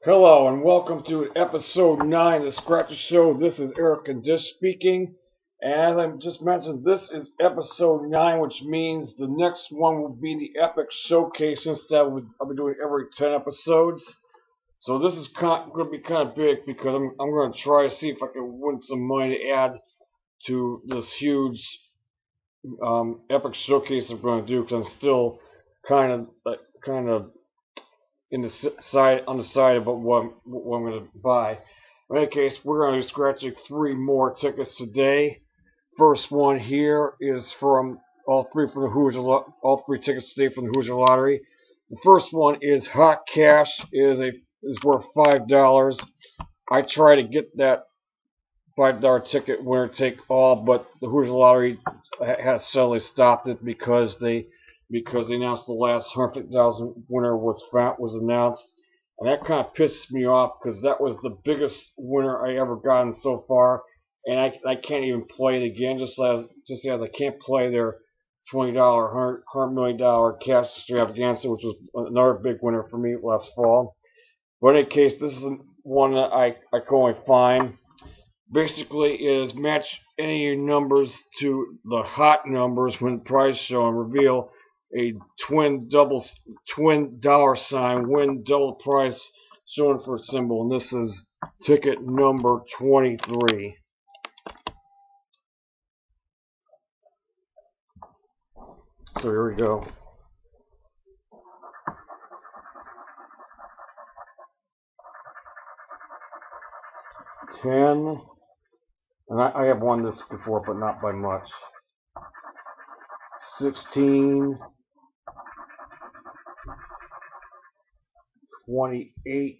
Hello and welcome to episode 9 of the Scratcher Show. This is Eric and Dish speaking. And as I just mentioned, this is episode 9, which means the next one will be the Epic Showcase instead of I'll be doing every 10 episodes. So this is going to be kind of big because I'm going to try to see if I can win some money to add to this huge Epic Showcase I'm going to do, because I'm still kind of undecided about what I'm going to buy. In any case, we're going to be scratching 3 more tickets today. First one here is from all 3 tickets today from the Hoosier Lottery. The first one is Hot Cash. Is worth $5. I try to get that $5 ticket winner take all, but the Hoosier Lottery has suddenly stopped it because they announced the last 150,000 winner was announced, and that kind of pisses me off because that was the biggest winner I ever gotten so far, and I can't even play it again, just as I can't play their $20 $100 million cash extravaganza, which was another big winner for me last fall. But in any case, this is one that I can only find. Basically, it is match any of your numbers to the hot numbers when prize show and reveal a twin dollar sign, win double price showing for a symbol, and this is ticket number 23. So here we go. 10, and I have won this before, but not by much. 16, 28,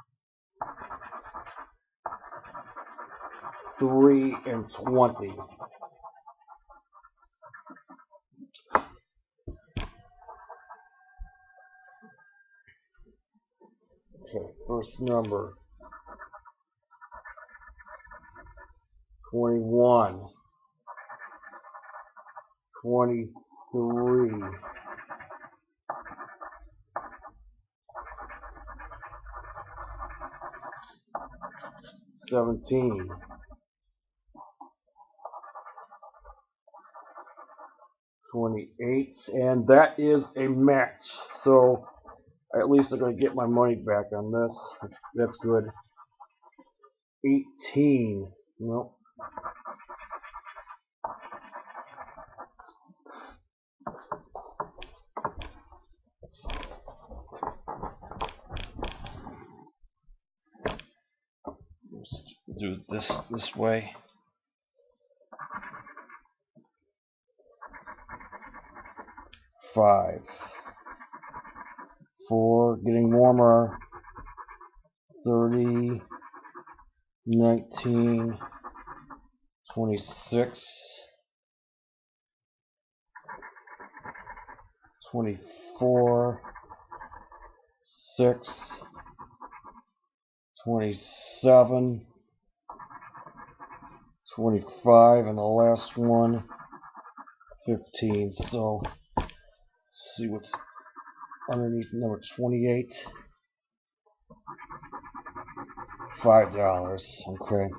3, and 20. Okay, first number. 21, 23, 17, 28, and that is a match. So at least I'm going to get my money back on this. That's good. 18. Nope. Let's do this way. 5, 4, getting warmer. 30, 19, 26, 24, 6, 27, 25, and the last one, 15. So let's see what's underneath number 28. $5. Okay.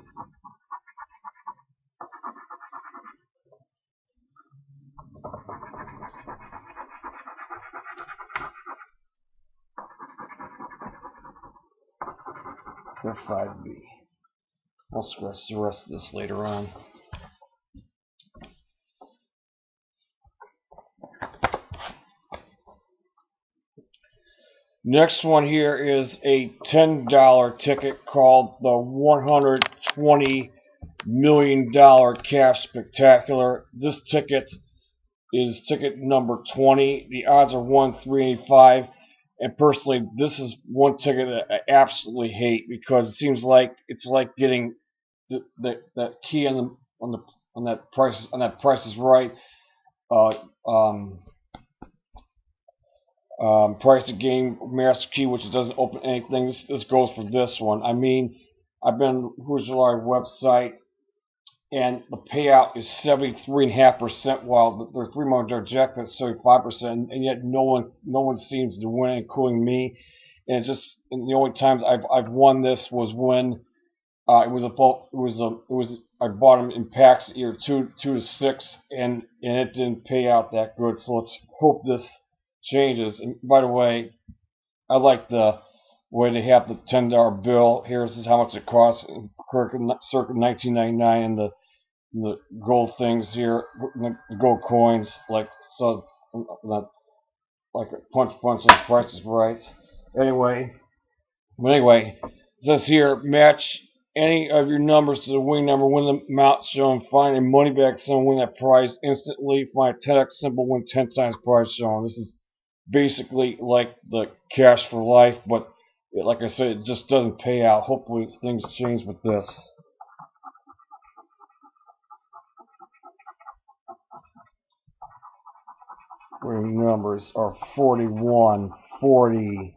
Or 5B. I'll scratch the rest of this later on. Next one here is a $10 ticket called the $120 million Cash Spectacular. This ticket is ticket number 20. The odds are 1-385. And personally, this is one ticket that I absolutely hate because it seems like it's like getting that key on that Price is Right. Price of Game Master Key, which doesn't open anything. This goes for this one. I mean, I've been on the Hoosier Lottery website, and the payout is 73.5%, while their 3 month jackpot is 75%, and yet no one seems to win, including me. and the only times I've won this was when I bought them in packs either 2 to 6, and it didn't pay out that good. So let's hope this changes. And by the way, I like the way they have the $10 bill. Here's how much it costs circa 1999, and the gold things here, the gold coins, like so, not like a punch the Price is Right. Anyway, it says here, match any of your numbers to the winning number, win the amount shown, find a money back sum, win that prize instantly, find a 10x symbol, win 10 times prize shown. This is basically like the Cash for Life, but like I said, it just doesn't pay out. Hopefully things change with this. Winning numbers are 41, 40,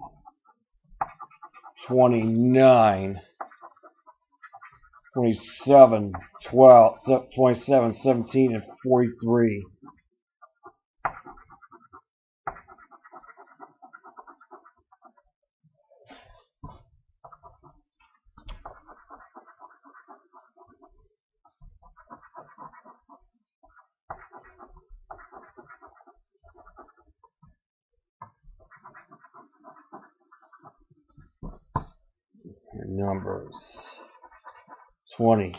29, 27, 12, 27, 17, and 43. Your numbers: 20,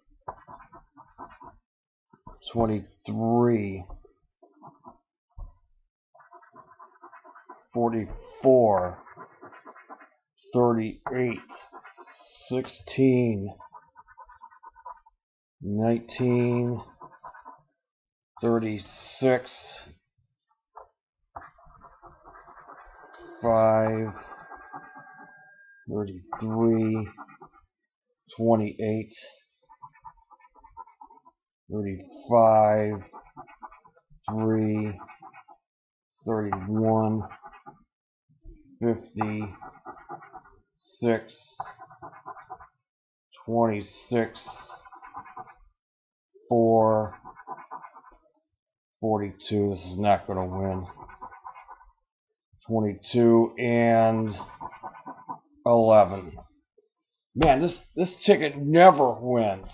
23, 44, 38, 16, 19, 36, 5, 33, 28, 35, 3, 31, 50, 6, 26, 4, 42. This is not going to win. 22 and 11. Man, this ticket never wins.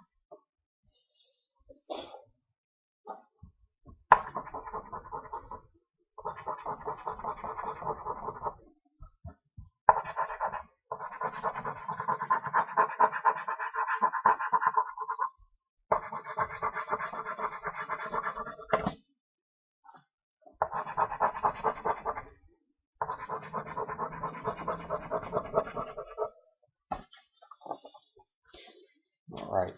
All right.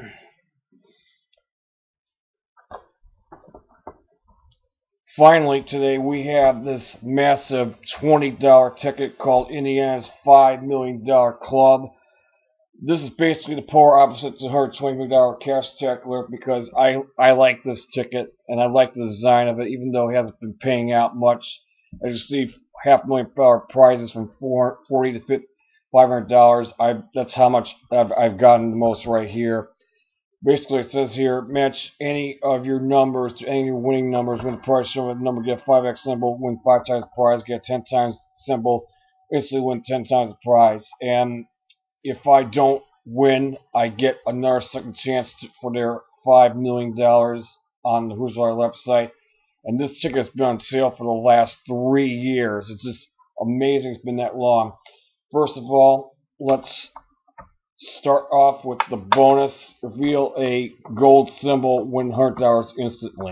Finally, today we have this massive $20 ticket called Indiana's $5 Million Club. This is basically the polar opposite to her $20 million cash tech alert, because I like this ticket and I like the design of it, even though it hasn't been paying out much. I received $500,000 prizes from $40 to $500. That's how much I've gotten the most right here. Basically, it says here, match any of your numbers to any of your winning numbers. Win the prize shown with the number, get a 5x symbol, win 5 times the prize, get a 10 times symbol, instantly win 10 times the prize. And if I don't win, I get another second chance for their $5 million on the Who's Our website. And this ticket has been on sale for the last 3 years. It's just amazing it's been that long. First of all, let's start off with the bonus. Reveal a gold symbol, win $100 instantly.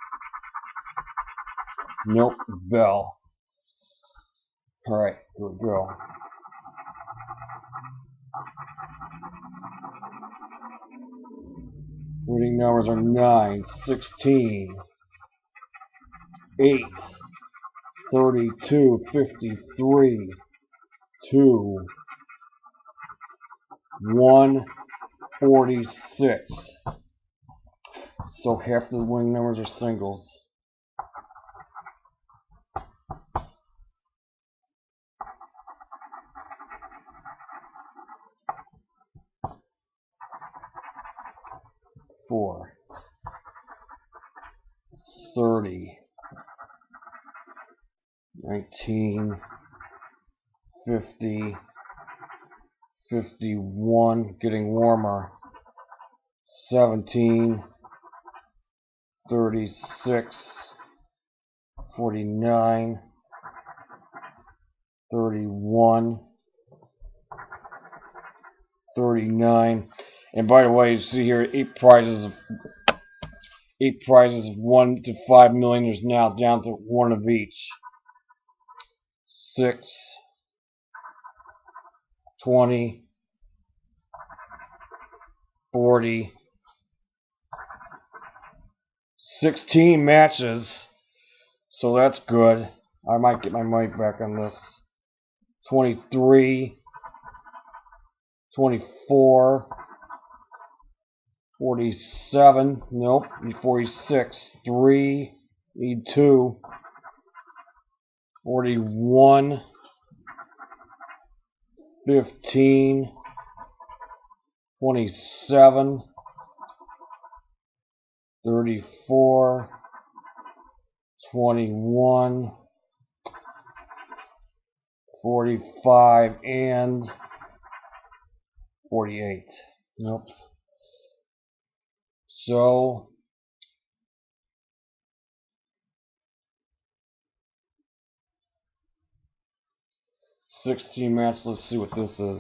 Nope, bell. Alright, here we go. Winning numbers are 9, 16, 8, 32, 53, 2, 1, 46. So half the winning numbers are singles. Four, 30, 19, 50, 51, getting warmer. 17, 36, 49, 31, 39. And by the way, you see here 8 prizes of 1 to 5 million. There's now down to 1 of each. 6, 20, 40, 16 matches. So that's good. I might get my money back on this. 23, 24, 47, nope, need 46, 3, need 2, 41, 15, 27, 34, 21, 45, and 48. Nope. So, $16 match. Let's see what this is.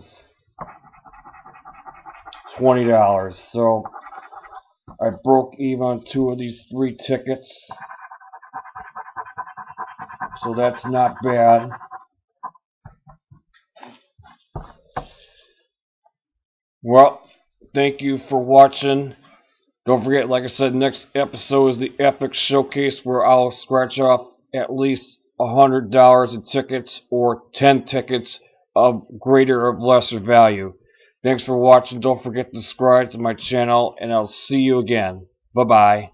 $20. So, I broke even on 2 of these 3 tickets. So that's not bad. Well, thank you for watching. Don't forget, like I said, next episode is the Epic Showcase, where I'll scratch off at least $100 in tickets or 10 tickets of greater or lesser value. Thanks for watching. Don't forget to subscribe to my channel, and I'll see you again. Bye-bye.